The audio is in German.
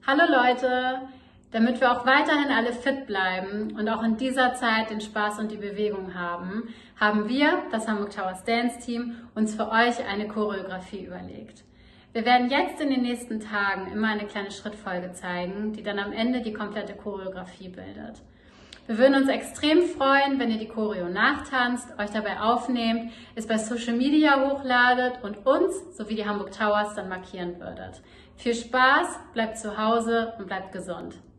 Hallo Leute! Damit wir auch weiterhin alle fit bleiben und auch in dieser Zeit den Spaß und die Bewegung haben, haben wir, das Hamburg Towers Dance Team, uns für euch eine Choreografie überlegt. Wir werden jetzt in den nächsten Tagen immer eine kleine Schrittfolge zeigen, die dann am Ende die komplette Choreografie bildet. Wir würden uns extrem freuen, wenn ihr die Choreo nachtanzt, euch dabei aufnehmt, es bei Social Media hochladet und uns sowie die Hamburg Towers dann markieren würdet. Viel Spaß, bleibt zu Hause und bleibt gesund.